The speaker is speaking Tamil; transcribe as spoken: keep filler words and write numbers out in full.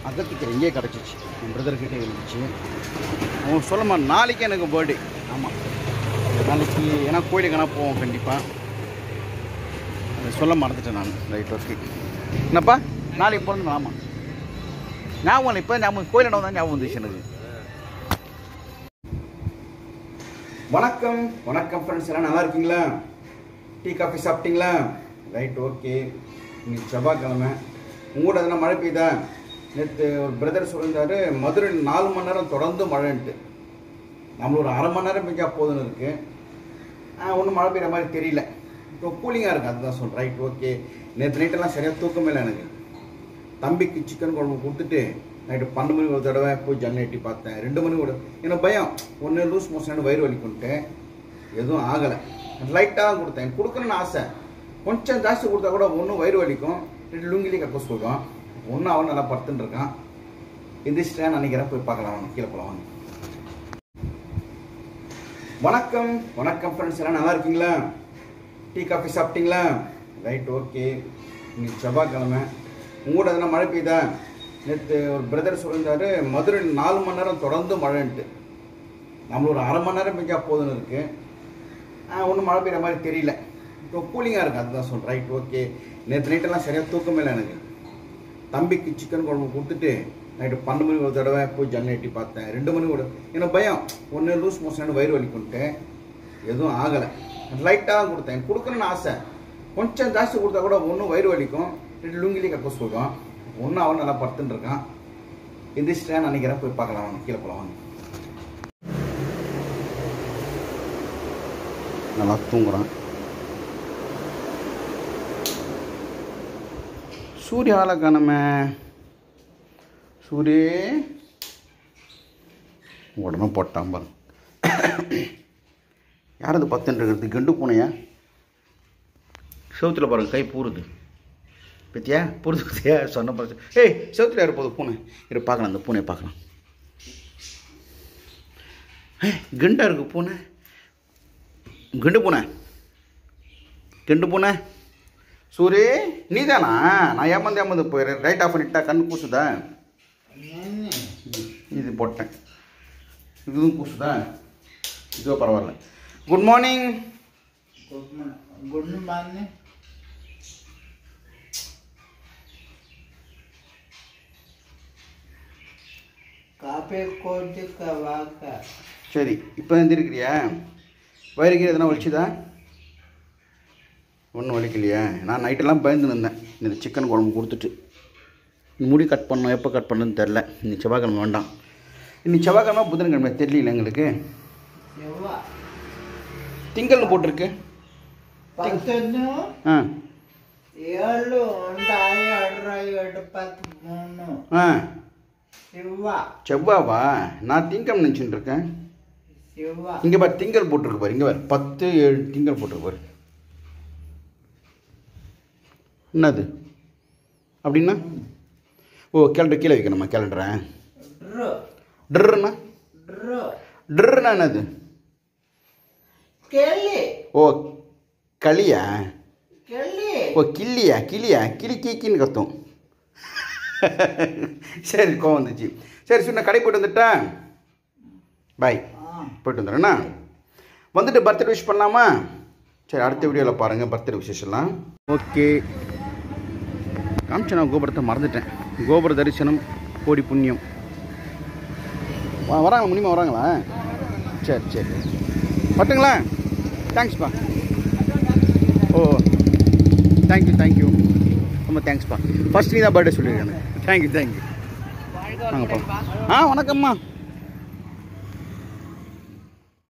அகத்திக்கரை இங்கே கிடச்சிச்சு என் பிரதர்கிட்டே இருந்துச்சு. அவன் சொல்லமா நாளைக்கு எனக்கு பர்த்டே. ஆமாம், நாளைக்கு ஏன்னா கோயிலுக்கு என்ன போவோம் கண்டிப்பாக. அதை சொல்ல மறந்துட்டேன் நான். Right, okay. என்னப்பா நாளைக்கு பிறந்த? ஆமாம், ஞாபகம் இல்லை. இப்போ ஞாபகம் கோயில் இடம் தான் ஞாபகம் வந்துச்சு எனக்கு. வணக்கம் வணக்கம் ஃப்ரெண்ட்ஸ், எல்லாம் நல்லா இருக்கீங்களா? டீ காஃபி சாப்பிட்டீங்களா? Right, okay. இன்னைக்கு செவ்வாய்க்கிழமை. உங்களோட எதனா மழை பெய்யுதா? நேற்று ஒரு பிரதர் சொல்லியிருந்தாரு மதுரை நாலு மணி நேரம் தொடர்ந்து மழைன்ட்டு. நம்மள ஒரு அரை மணி நேரம் பெஞ்சா போதுன்னு இருக்குது. ஒன்றும் மழை பெய்கிற மாதிரி தெரியல. இப்போ கூலிங்காக இருக்குது, அதுதான் சொல்கிறேன். Right, okay. நேற்று நைட்டெல்லாம் சரியாக தூக்கமே இல்லை எனக்கு. தம்பிக்கு சிக்கன் குழம்பு கொடுத்துட்டு நைட்டு பன்னெண்டு மணி ஒரு தடவை போய் ஜன்னல் எட்டி பார்த்தேன். ரெண்டு மணி கூட எனக்கு பயம், ஒன்று லூஸ் மோஷன் வயிறு வலிக்குன்ட்டு. எதுவும் ஆகலை. லைட்டாக தான் கொடுத்தேன். கொடுக்கணும்னு ஆசை. கொஞ்சம் ஜாஸ்தி கொடுத்தா கூட ஒன்றும் வயிறு வலிக்கும், ரெண்டு லுங்கிலேயே கக்க சொல்லுவான். ஒன்றும் அவன் நல்லா படுத்துன்னு இருக்கான். எந்திரிச்சிட்டேன் நினைக்கிறேன். போய் பார்க்கலாம், அவன் கீழே போகலாம். வாங்க. வணக்கம் வணக்கம் ஃப்ரெண்ட்ஸ், எல்லாம் நல்லா இருக்கீங்களா? டீ காஃபி சாப்பிட்டீங்களா? Right, okay. இன்னைக்கு செவ்வாய்க்கிழமை. உங்களோட எதனா மழை பெய்யுதா? நேற்று ஒரு பிரதர் சொல்லியிருந்தாரு மதுரை நாலு மணி நேரம் தொடர்ந்து மழைன்ட்டு. நம்மள ஒரு அரை மணி நேரம் பெஞ்சா போதுன்னு இருக்குது. ஒன்றும் மழை பெய்கிற மாதிரி தெரியல. இப்போ கூலிங்காக இருக்குது, அதுதான் சொல்கிறேன். Right, okay. நேற்று நைட்டெல்லாம் சரியாக தூக்கமே இல்லை எனக்கு. தம்பிக்கு சிக்கன் குழம்பு கொடுத்துட்டு நைட்டு பன்னெண்டு மணி ஒரு தடவை போய் ஜன்னல் எட்டி பார்த்தேன். ரெண்டு மணி கூட எனக்கு பயம், ஒன்று லூஸ் மோஷன் வயிறு வலிக்குன்ட்டு. எதுவும் ஆகலை. லைட்டாக தான் கொடுத்தேன். கொடுக்கணும்னு ஆசை. கொஞ்சம் ஜாஸ்தி கொடுத்தா கூட ஒன்றும் வயிறு வலிக்கும், ரெண்டு லுங்கிலேயே கக்க சொல்லுவான். ஒன்றும் அவன் நல்லா படுத்துன்னு இருக்கான். எந்திரிச்சிட்டேன் நினைக்கிறேன். போய் பார்க்கலாம், அவன் கீழே போகலாம். வாங்க. நல்லா தூங்குறான். சூர்யால காணமே. சூரிய உடனே போட்டான் பாரு. யாரது பத்துன்னு இருக்கிறது? கெண்டு பூனையா? செவுத்தில் பாருங்க, கை பூருது. பத்தியா பூருது பத்தியா? சொன்ன பாரு. ஏய், செவுத்தில் யார் போகுது பூனை? இரு பார்க்கலாம், அந்த பூனையை பார்க்கலாம். ஏய், கெண்டா இருக்கு பூனை. கெண்டு பூனை, கெண்டு பூனை. சூரிய நீ தானா? நான் ஏமாந்து ஏமாந்து போயிடுறேன். ரைட் ஆஃப் பண்ணிட்டா கண்ணு கூசுதா? இது போட்டேன். இதுவும் கூசுதா? இதுவோ பரவாயில்ல. Good morning. Good morning. Coffee கோட்டுக்க வாக்க. சரி, இப்போ எந்திருக்கிறியா? வயிறுக்கு எதனா வலிச்சுதா? ஒன்றும் வலிக்கலையா? நான் நைட்டெல்லாம் பயந்து இருந்தேன் இந்த சிக்கன் குழம்பு கொடுத்துட்டு. முடி கட் பண்ணோம், எப்போ கட் பண்ணணுன்னு தெரில. இன்னைக்கு செவ்வாய்க்கிழமை வேண்டாம். இன்னைக்கு செவ்வாய்க்கிழமை புதன்கிழமை தெரியல எங்களுக்கு. திங்கள்னு போட்டிருக்கு. ஆ ஏழு ஒன்றாய் ஆறாய் எட்டு பத்து மூணு. ஆ செவ்வா. செவ்வாவா? நான் திங்கள் நினச்சிட்டு இருக்கேன். செவ்வா. இங்கே பாரு, திங்கள் போட்டிருக்கு பாரு. இங்கே பாரு, பத்து ஏழு திங்கள் போட்டிருக்கு பாரு. என்னது அப்படின்னா? ஓ, கேலண்டர் கீழே வைக்கணுமா? கேலண்டரை ட்ருன்னா ட்ருன்னா என்னது? ஓ, களியா? ஓ, கிள்ளியா? கிளியா? கிளி கீக்கின்னு கத்தும். சரி, கோவம் வந்துச்சு. சரி, சொன்ன கடை போய்ட்டு வந்துட்டேன். பாய். போய்ட்டு வந்துடுறேண்ணா. வந்துட்டு பர்த்டே விஷ் பண்ணலாமா? சரி, அடுத்த வீடியோவில் பாருங்கள் பர்த்டே விசேஷம்லாம். ஓகே, காமிச்சு நான் கோபுரத்தை மறந்துட்டேன். கோபுர தரிசனம் கோடி புண்ணியம். வராங்க, முனிமா வராங்களா? சரி சரி, பட்டுங்களா? தேங்க்ஸ்ப்பா. ஓ, தேங்க்யூ தேங்க்யூ, ரொம்ப தேங்க்ஸ்ப்பா. ஃபஸ்ட் நீ தான் பர்த்டே சொல்லியிருக்கேன். Thank you thank you. வாங்கப்பா. ஆ, வணக்கம்மா.